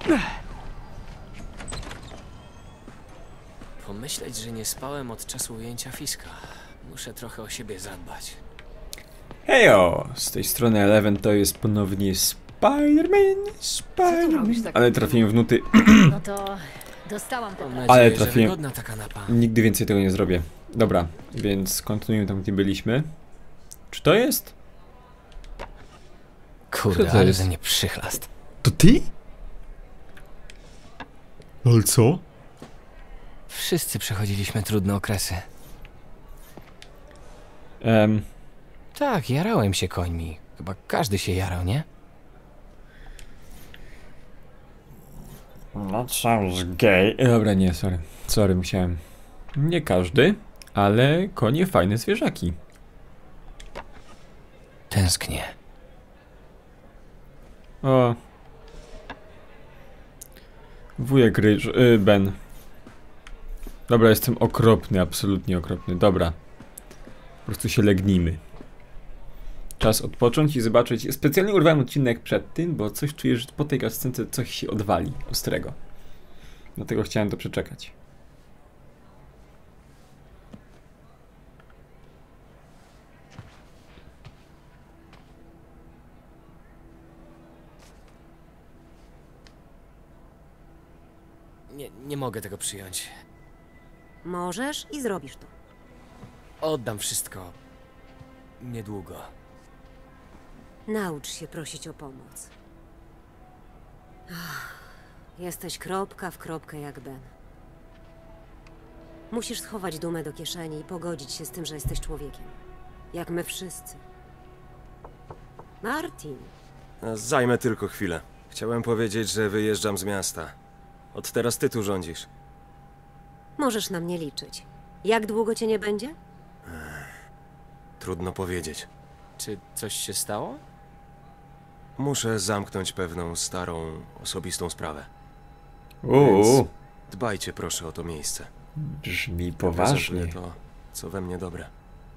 Pomyśleć, że nie spałem od czasu ujęcia Fiska. Muszę trochę o siebie zadbać. Hejo! Z tej strony Eleven to jest ponownie Spider-Man. Ale trafiłem w nuty. No to dostałam tę Mam pracę. nadzieję, Ale że trafiłem. wygodna ta kanapa. Nigdy więcej tego nie zrobię. Dobra, więc kontynuujemy tam, gdzie byliśmy. Czy to jest? Kurde, Co to ale jest? ze mnie przychlast. To ty? Ale co? Wszyscy przechodziliśmy trudne okresy. Tak, jarałem się końmi. Chyba każdy się jarał, nie? That sounds gay. Dobra, nie, sorry. Sorry, musiałem. Nie każdy, ale konie fajne zwierzaki. Tęsknię. O. Wujek Ryż, Ben. Dobra, jestem okropny, absolutnie okropny. Dobra. Po prostu się legnijmy. Czas odpocząć i zobaczyć. Specjalnie urwałem odcinek przed tym, bo coś czuję, że po tej scence coś się odwali ostrego. Dlatego chciałem to przeczekać. Nie mogę tego przyjąć. Możesz i zrobisz to. Oddam wszystko. Niedługo. Naucz się prosić o pomoc. Jesteś kropka w kropkę jak Ben. Musisz schować dumę do kieszeni i pogodzić się z tym, że jesteś człowiekiem. Jak my wszyscy. Martin, Zajmę tylko chwilę. Chciałem powiedzieć, że wyjeżdżam z miasta. Od teraz ty tu rządzisz. możesz na mnie liczyć. Jak długo cię nie będzie? Trudno powiedzieć. Czy coś się stało? Muszę zamknąć pewną starą, osobistą sprawę. Uuu, Dbajcie proszę o to miejsce. brzmi poważnie. Prezentuję to, co we mnie dobre.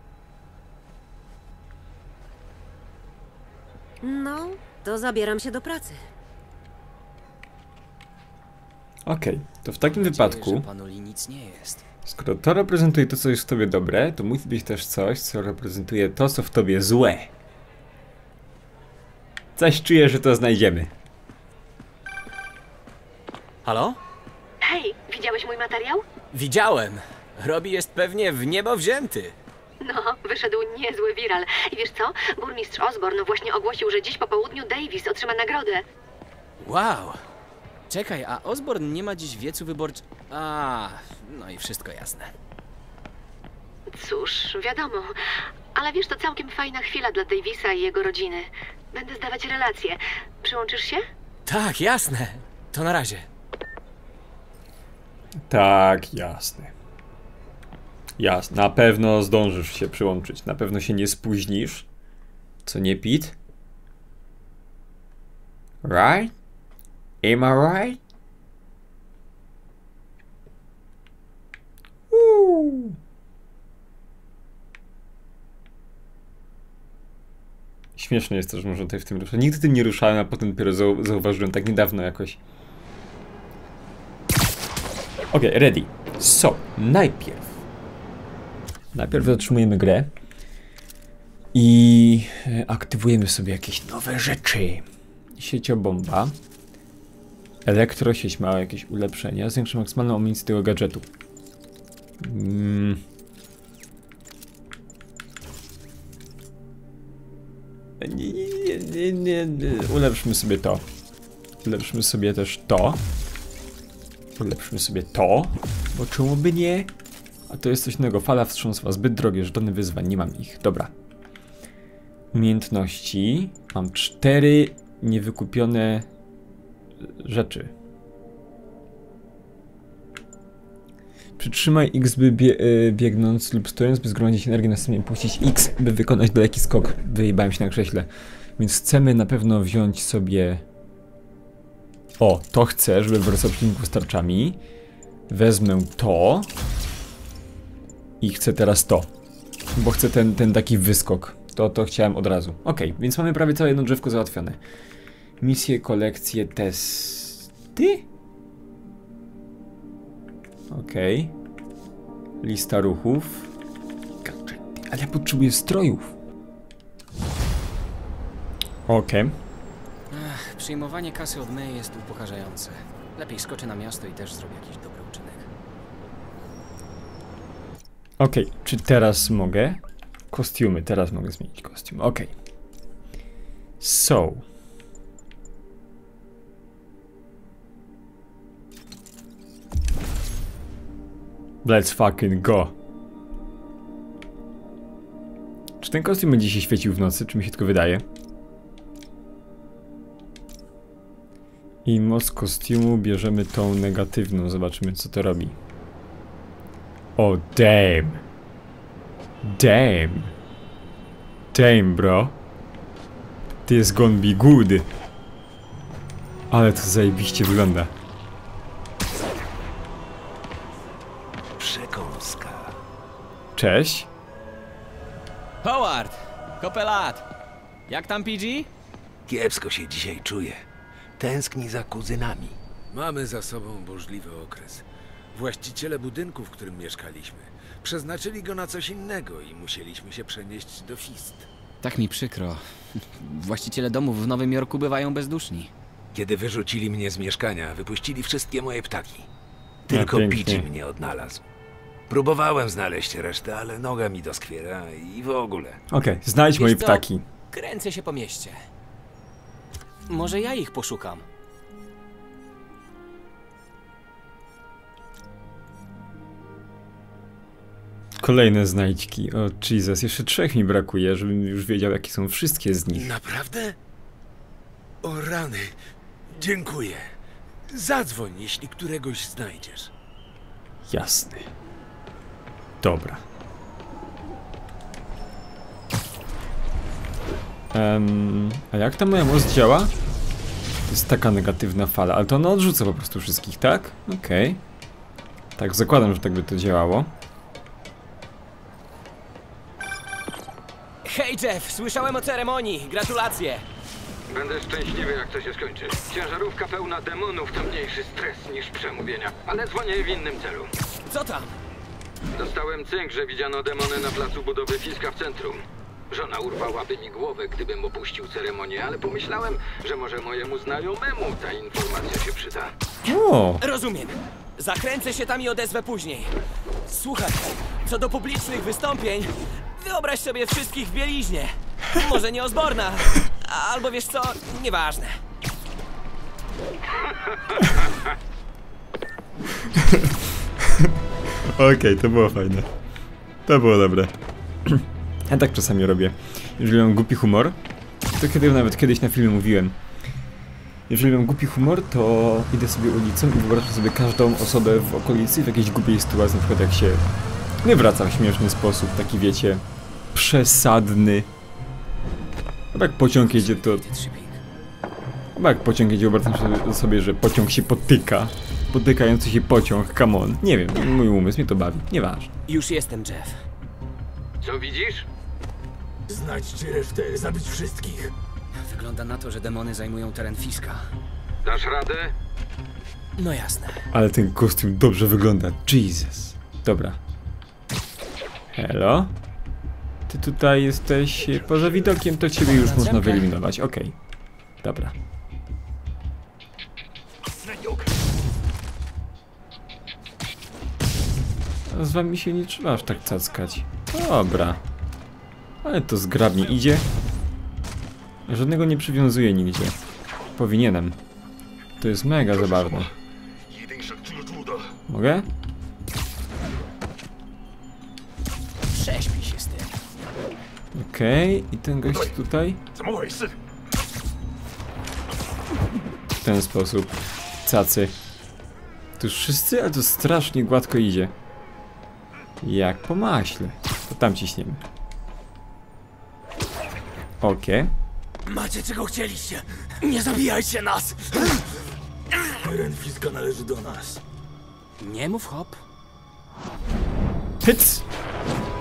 No, to zabieram się do pracy. Okej, to w takim Mam nadzieję, wypadku, że panu Lee nic nie jest. skoro to reprezentuje to, co jest w tobie dobre, to musi być też coś, co reprezentuje to, co w tobie złe. Coś czuję, że to znajdziemy. Halo? Hej, widziałeś mój materiał? Widziałem. Robi jest pewnie w niebo wzięty. No, wyszedł niezły wiral. I wiesz co? Burmistrz Osborne właśnie ogłosił, że dziś po południu Davis otrzyma nagrodę. Wow. Czekaj, a Osborne nie ma dziś wiecu wyborczy... no i wszystko jasne. Cóż, wiadomo. Ale wiesz, to całkiem fajna chwila dla Davisa i jego rodziny. Będę zdawać relacje. Przyłączysz się? Tak, jasne. To na razie. Tak, jasne. Jasne, na pewno zdążysz się przyłączyć. Na pewno się nie spóźnisz. Co nie, Pete? Right? Am I right? Śmieszne jest to, że można tutaj w tym ruszać. Nigdy tym nie ruszałem, a potem dopiero zauważyłem tak niedawno jakoś. Okej, ready. So, najpierw zatrzymujemy grę i aktywujemy sobie jakieś nowe rzeczy. Sieciobomba. Elektrosieć ma jakieś ulepszenia. Zwiększa maksymalną amunicję tego gadżetu. Nie. Ulepszmy sobie to. Ulepszmy sobie też to. Ulepszmy sobie to. Bo czemu by nie? A to jest coś innego. Fala wstrząsowa. Zbyt drogie żetony wyzwań. Nie mam ich. Dobra. Umiejętności. Mam 4 niewykupione rzeczy. Przytrzymaj X, by biegnąc lub stojąc, by zgromadzić energię, następnie puścić X, by wykonać daleki skok. Wyjebałem się na krześle. Więc chcemy na pewno wziąć sobie... O, to chcę, żeby wracał przeciwników z tarczami. Wezmę to. I chcę teraz to. Bo chcę ten taki wyskok. To chciałem od razu. Okej, więc mamy prawie całe jedno drzewko załatwione. Misje, kolekcje, gadżety? Okej. Lista ruchów. Gadżety. Ale ja potrzebuję strojów. Okej. Przyjmowanie kasy od May jest upokarzające. Lepiej skoczę na miasto i też zrobię jakiś dobry uczynek. Okej, czy teraz mogę? Kostiumy, teraz mogę zmienić kostium. Okej. So. Let's fucking go. Czy ten kostium będzie się świecił w nocy, czy mi się tylko wydaje? I moc kostiumu bierzemy tą negatywną, zobaczymy co to robi. O, damn. Damn. Damn, bro. This gonna be good. Ale to zajebiście wygląda. Przekąska. Cześć. Howard! Kopelat! Jak tam PG? Kiepsko się dzisiaj czuję. Tęskni za kuzynami. Mamy za sobą burzliwy okres. Właściciele budynku, w którym mieszkaliśmy, przeznaczyli go na coś innego i musieliśmy się przenieść do Fist. Tak mi przykro. Właściciele domów w Nowym Jorku bywają bezduszni. Kiedy wyrzucili mnie z mieszkania, wypuścili wszystkie moje ptaki. Tylko pięknie. Pidgey mnie odnalazł. Próbowałem znaleźć resztę, ale noga mi doskwiera i w ogóle. Okej, znajdź moje Wiesz co? ptaki. Kręcę się po mieście. Może ja ich poszukam. Kolejne znajdźki. O Jesus, jeszcze 3 mi brakuje, żebym już wiedział jakie są wszystkie z nich. Naprawdę? O rany. Dziękuję. Zadzwoń, jeśli któregoś znajdziesz. Jasne. Dobra. A jak ta moja moc działa? To jest taka negatywna fala, ale to ona odrzuca po prostu wszystkich, tak? Okej. Tak, zakładam, że tak by to działało. Hej Jeff, słyszałem o ceremonii. Gratulacje. Będę szczęśliwy, jak to się skończy. Ciężarówka pełna demonów to mniejszy stres niż przemówienia, ale dzwonię w innym celu. Co tam? Dostałem cynk, że widziano demony na placu budowy Fiska w centrum. Żona urwałaby mi głowę, gdybym opuścił ceremonię, ale pomyślałem, że może mojemu znajomemu ta informacja się przyda. O! Rozumiem. Zakręcę się tam i odezwę później. Słuchaj, co do publicznych wystąpień, wyobraź sobie wszystkich w bieliźnie. Może nie Osborna, albo wiesz co, nieważne. Okej, to było fajne. To było dobre. Ja tak czasami robię. Jeżeli mam głupi humor, to nawet kiedyś na filmie mówiłem. Jeżeli mam głupi humor, to idę sobie ulicą i wyobrażam sobie każdą osobę w okolicy w jakiejś głupiej sytuacji, na przykład jak się wywraca w śmieszny sposób, taki wiecie, przesadny. Chyba jak pociąg jedzie, to... Chyba jak pociąg jedzie, wyobrażam sobie, że pociąg się potyka. Potykający się pociąg, come on. Nie wiem, mój umysł mnie to bawi, nieważne. Już jestem, Jeff. Co widzisz? Znajdźcie resztę, zabić wszystkich. Wygląda na to, że demony zajmują teren Fiska. Dasz radę? No jasne. Ale ten kostium dobrze wygląda, Jesus. Dobra. Hello? Ty tutaj jesteś poza widokiem, to ciebie już można wyeliminować, okej. Dobra. A z wami się nie trzeba aż tak cackać. Dobra. Ale to zgrabnie idzie. Żadnego nie przywiązuję nigdzie. Powinienem. To jest mega zabawne. Mogę? Prześpij się z tym. Okej, i ten gość tutaj? W ten sposób. Cacy. Tu już wszyscy, ale to strasznie gładko idzie. Jak po maśle. To tam ciśniemy. Okej. Macie czego chcieliście. Nie zabijajcie nas. Teren Fiska należy do nas. Nie mów hop. Hyc!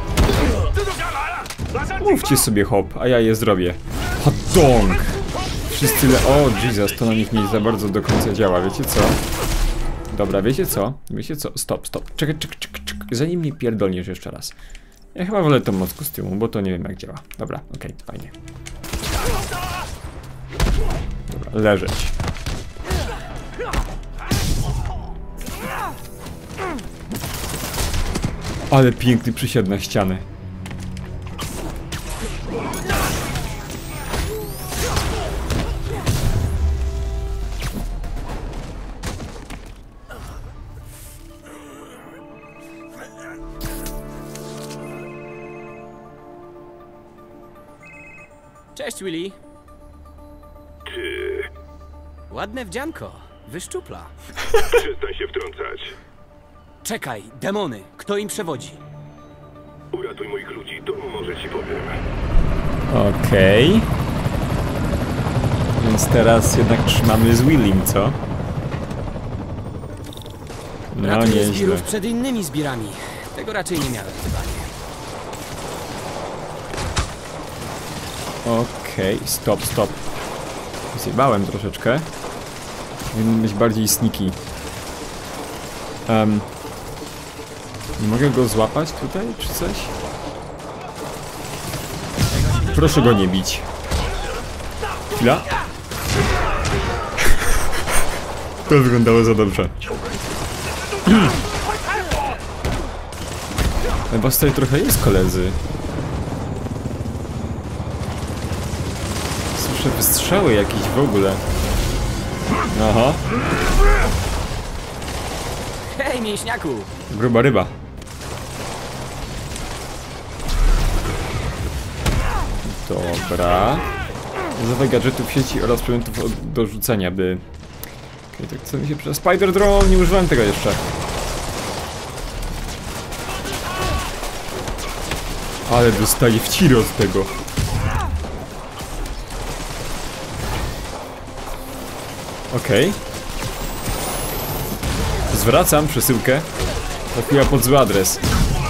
Mówcie sobie hop, a ja je zrobię. Hot dong! wszyscy o, Jesus, to na nich nie za bardzo do końca działa, wiecie co? Dobra, wiecie co? Wiecie co? Stop. Czekaj. Zanim mnie pierdolniesz jeszcze raz. Ja chyba wolę tą moc kostiumu, bo to nie wiem jak działa. Dobra, okej, fajnie. Dobra, leżeć. Ale piękny przysiad na ścianę. Cześć, Willy. Ty... Ładne wdzianko. Wyszczupla. Przestań się wtrącać. Czekaj, demony. Kto im przewodzi? Uratuj moich ludzi, to może ci powiem. Okej. Więc teraz jednak trzymamy z Willym, co? No Ratuję nieźle. zbirów przed innymi zbirami. Tego raczej nie miałem chyba. Okej, stop. Zjebałem troszeczkę. Powinien być bardziej sneaky. Nie mogę go złapać tutaj, czy coś? Proszę go nie bić. Chwila. To wyglądało za dobrze. Chyba tutaj trochę jest, koledzy. Słyszę wystrzały jakieś w ogóle. Aha. Hej, mięśniaku! Gruba ryba. Dobra. Używaj gadżetów sieci oraz przedmiotów do rzucenia, by... Okej, tak co mi się przez Spider Drone, nie używałem tego jeszcze. Ale dostaję w ciro od tego. Okej. Zwracam przesyłkę. Trafiła pod zły adres.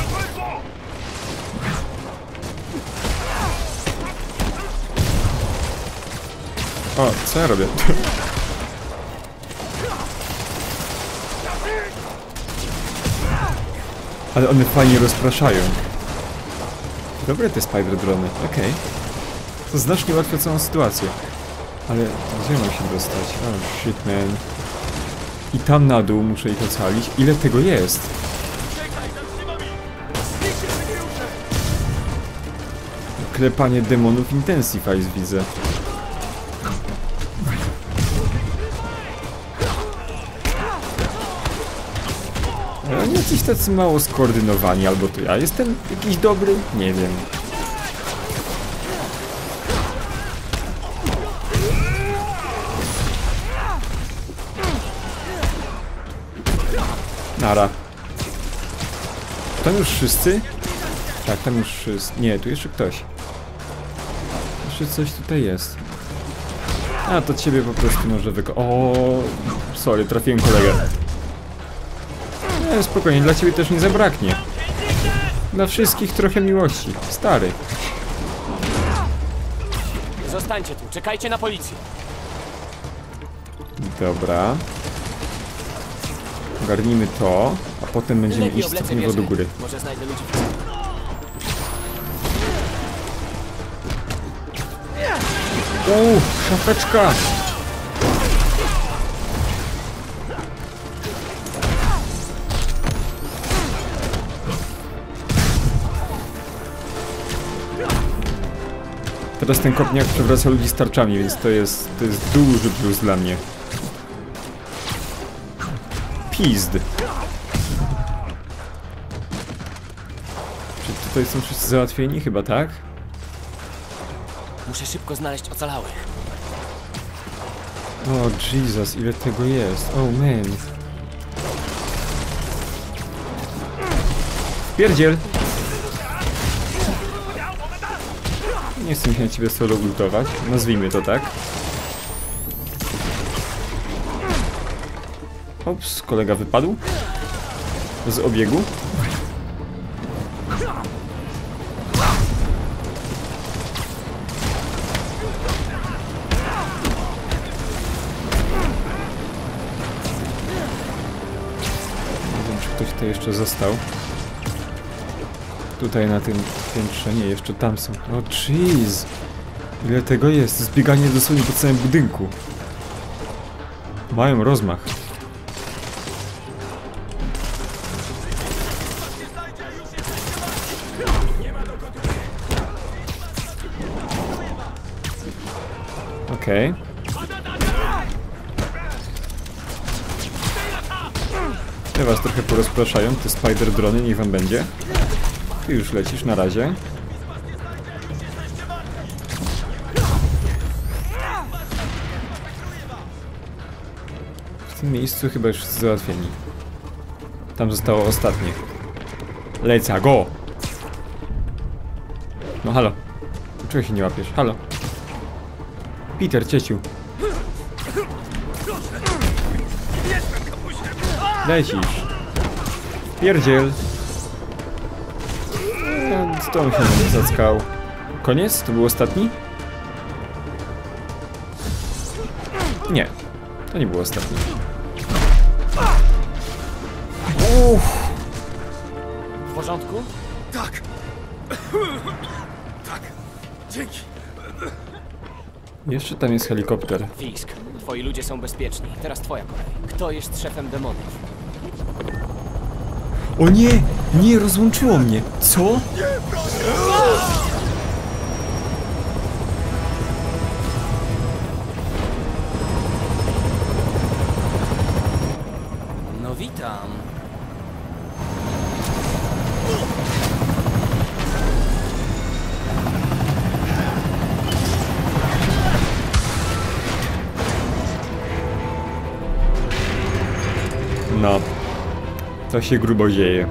O, co ja robię? Ale one fajnie rozpraszają. Dobre te spider drony, okej. To znacznie ułatwia całą sytuację. Ale gdzie mam się dostać? Oh shit, man. I tam na dół muszę ich ocalić. Ile tego jest? Klepanie demonów Intensifies widzę. Ale oni jacyś tacy mało skoordynowani, albo to ja jestem jakiś dobry? Nie wiem. Nara. Tam już wszyscy? Tak, tam już wszyscy. Nie, tu jeszcze ktoś. Jeszcze coś tutaj jest. A, to ciebie po prostu może O, sorry, trafiłem kolegę. Nie, spokojnie, dla ciebie też nie zabraknie. Dla wszystkich trochę miłości. Stary. Zostańcie tu, czekajcie na policję. Dobra. Ogarnijmy to, a potem będziemy Lepiej iść oblecę stopniowo wieżę. do góry. Może znajdę ludzi. Szafeczka! Teraz ten kopniak przewraca ludzi z tarczami, więc to jest duży plus dla mnie. Pizd. Czy tutaj są wszyscy załatwieni? Chyba tak? Muszę szybko znaleźć ocalałych. O Jesus, ile tego jest. Oh man. Pierdziel! Nie chcę mi się na ciebie solo ultować. Nazwijmy to tak. Ops, kolega wypadł. Z obiegu. tutaj jeszcze został. Tutaj na tym piętrze, nie, jeszcze tam są. O jeez! Ile tego jest? Zbieganie dosłownie po całym budynku. Mają rozmach. Okej. Te was trochę porozpraszają, te spider drony, niech wam będzie. Ty już lecisz, na razie. W tym miejscu chyba już wszyscy załatwieni. Tam zostało ostatnie. Leca, go! No halo. Czego się nie łapiesz? Halo. Peter, cieciu. Lecisz. Pierdziel. Z tą się nie zackał. Koniec? To był ostatni? Nie. To nie był ostatni. W porządku? Tak! Tak! Dzięki! Jeszcze tam jest helikopter. Fisk, twoi ludzie są bezpieczni. Teraz twoja kolej. Kto jest szefem demonów? O nie! Nie, rozłączyło mnie! Co? No witam. No. To się grubo dzieje.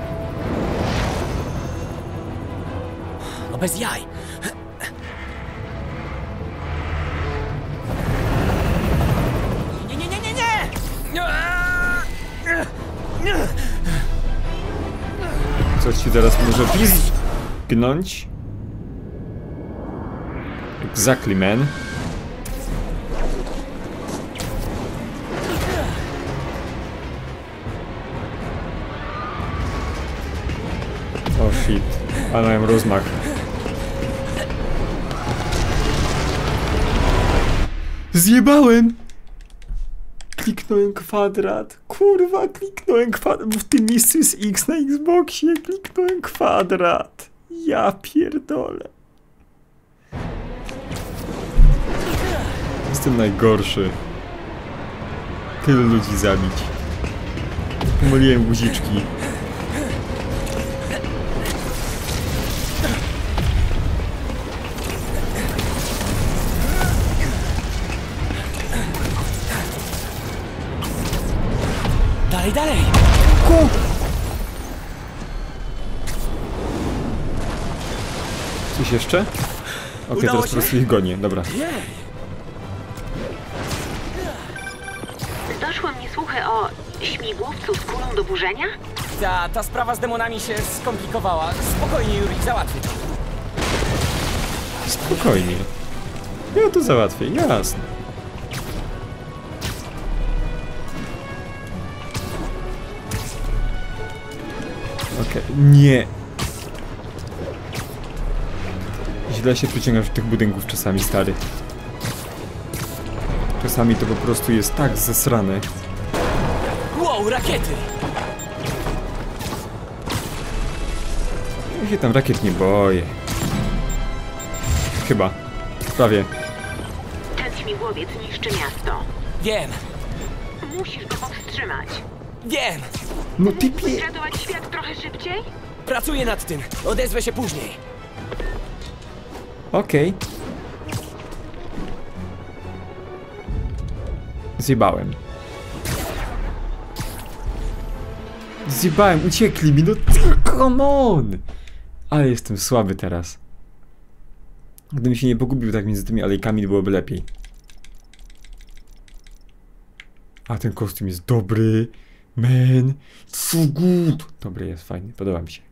No bez jaj. Nie, nie, nie, nie, nie! Co ci teraz może pisknąć? Exactly, man. O shit, ale mają rozmach. Zjebałem! Kliknąłem kwadrat. Kurwa, kliknąłem kwadrat. Bo w tym miejscu jest X na Xboxie. Kliknąłem kwadrat. Ja pierdolę. Jestem najgorszy. Tylu ludzi zabić. Pomyliłem guziczki. Dalej, dalej! Coś jeszcze? Okej, teraz po prostu ich gonię, dobra. Doszły mnie słuchy o śmigłowcu z kulą do burzenia? Ta sprawa z demonami się skomplikowała. Spokojnie, Yuri, załatwię to. Spokojnie. Ja to załatwię, jasne. Okej, nie. Źle się przyciągasz do tych budynków czasami, stary. Czasami to po prostu jest tak zesrane. Wow, rakiety! Ja się tam rakiet nie boję. Chyba. Prawie. Ten śmigłowiec niszczy miasto. Wiem, Musisz go powstrzymać. wiem! No typie. Mógłbyś ratować świat trochę szybciej? Pracuję nad tym. Odezwę się później. Okej. Zjebałem. Zjebałem, uciekli mi, no come on! Ale jestem słaby teraz. Gdybym się nie pogubił tak między tymi alejkami, byłoby lepiej. A ten kostium jest dobry. Man, so good. Dobry jest, fajny, podoba mi się.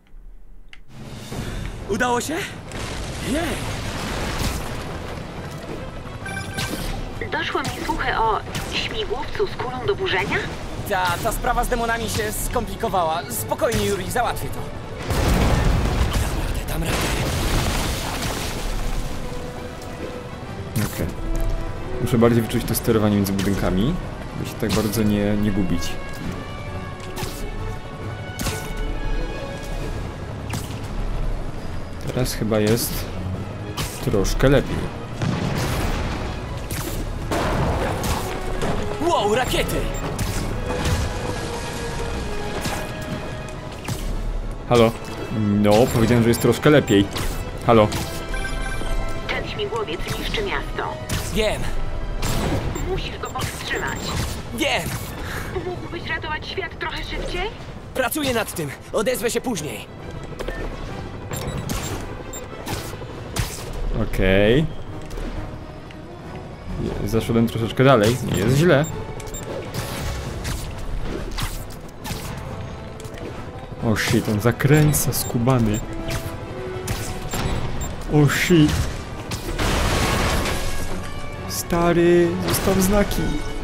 Udało się? Jej! Doszły mnie słuchy o śmigłowcu z kulą do burzenia? Ta sprawa z demonami się skomplikowała. Spokojnie, Yuri, załatwię to. Dam radę. Okej. Muszę bardziej wyczuć to sterowanie między budynkami, by się tak bardzo nie gubić. Teraz chyba jest troszkę lepiej. Wow, rakiety! Halo? No, powiedziałem, że jest troszkę lepiej. Halo? Ten śmigłowiec niszczy miasto. Wiem, Musisz go powstrzymać. wiem! Mógłbyś ratować świat trochę szybciej? Pracuję nad tym. Odezwę się później. Okej. Zaszedłem troszeczkę dalej. Nie jest źle. O shit, on zakręca, skubany. O shit. Stary, zostaw znaki.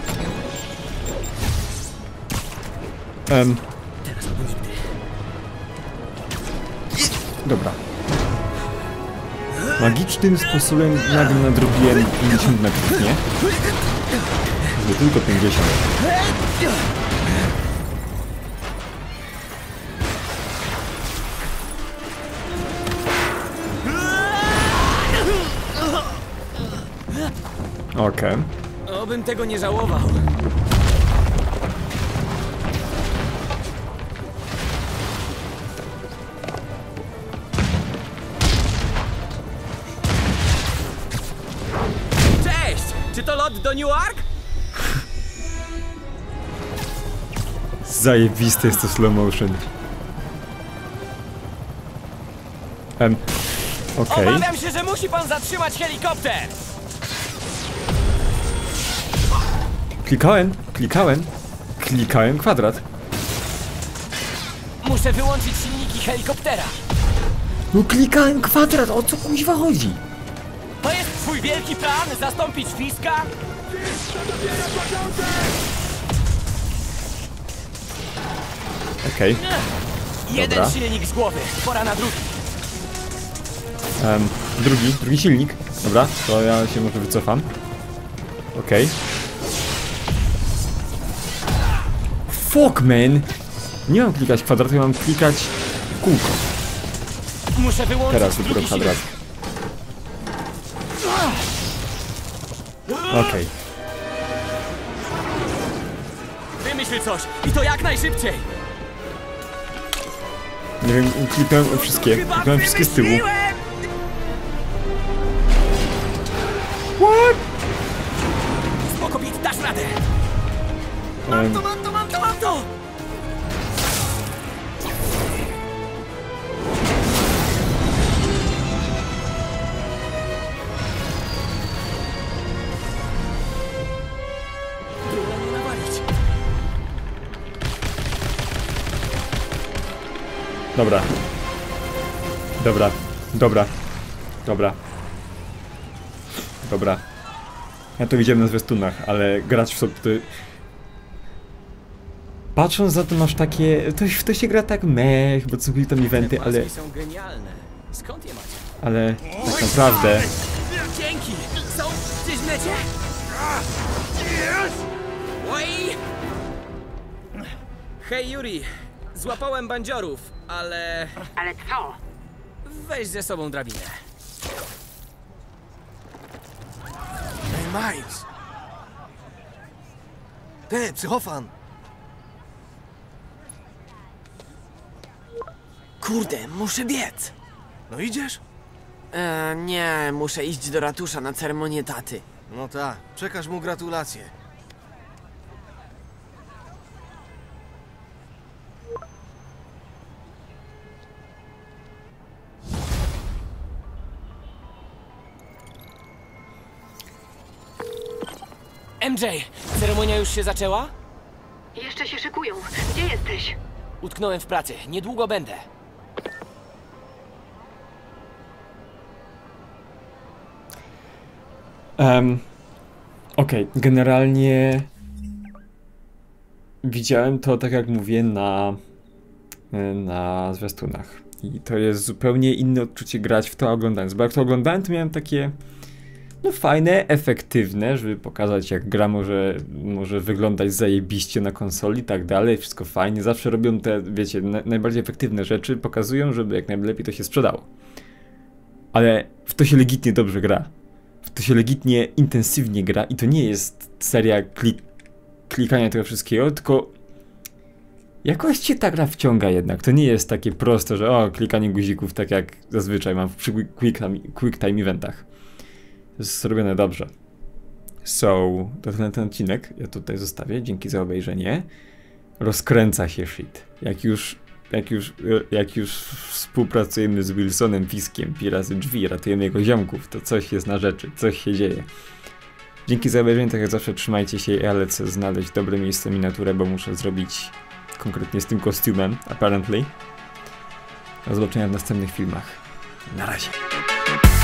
Dobra. Magicznym sposobem nagle nadrobiłem 50 metrów, nie? Nie tylko 50. Okej. Obym tego nie żałował. Cześć! Czy to lot do Newark? Zajebiste jest to slow motion. Okej. Obawiam się, że musi pan zatrzymać helikopter! Klikałem kwadrat. Muszę wyłączyć silniki helikoptera. No klikałem kwadrat, o co kuźwa chodzi? To jest twój wielki plan? Zastąpić Fiska? Okej. Jeden Dobra. silnik z głowy. Pora na drugi. Drugi silnik. Dobra, to ja się może wycofam. Okej. Fuck, man! Nie mam klikać kwadratu, ja mam klikać w kółko. Muszę wyłączyć Teraz dopiero drugi kwadrat. silnik. Okej. Wymyśl coś i to jak najszybciej. Nie wiem, klikałem wszystkie. Klikałem wszystkie z tyłu. wymyśliłem! What? Spoko, Pete, dasz radę. Em, Mam to! Było nie nawalić. Dobra. Ja to widziałem na zwiastunach, ale grać w sobie to... Patrząc za to masz takie... To się gra tak mech, bo co byli tam eventy, ale... Maski są genialne. Skąd je macie? Ale tak naprawdę... Dzięki! Są gdzieś w necie? Oj! Hej, Yuri. Złapałem bandziorów, ale... Ale co? Weź ze sobą drabinę. Hey, Miles! Ty, psychofan! Kurde, muszę biec. No idziesz? Nie, muszę iść do ratusza na ceremonię taty. No tak, przekaż mu gratulacje. MJ, ceremonia już się zaczęła? Jeszcze się szykują. Gdzie jesteś? Utknąłem w pracy. Niedługo będę. Okej, generalnie... widziałem to, tak jak mówię, na zwiastunach. I to jest zupełnie inne odczucie grać w to oglądając, bo jak to oglądałem, to miałem takie no fajne, efektywne, żeby pokazać jak gra może wyglądać zajebiście na konsoli i tak dalej, wszystko fajnie, zawsze robią te, wiecie, najbardziej efektywne rzeczy, pokazują, żeby jak najlepiej to się sprzedało. Ale w to się legitnie dobrze gra. W to się legitnie intensywnie gra i to nie jest seria klikania tego wszystkiego, tylko jakoś cię ta gra wciąga jednak. To nie jest takie proste, że klikanie guzików tak jak zazwyczaj mam przy quick time eventach. To jest zrobione dobrze. To ten odcinek ja tutaj zostawię. Dzięki za obejrzenie. Rozkręca się shit. Jak już współpracujemy z Wilsonem Fiskiem, pi razy drzwi, ratujemy jego ziomków, to coś jest na rzeczy, coś się dzieje. Dzięki za obejrzenie, tak jak zawsze trzymajcie się, ja lecę znaleźć dobre miejsce miniaturę, bo muszę zrobić konkretnie z tym kostiumem, apparently. Do zobaczenia w następnych filmach. Na razie.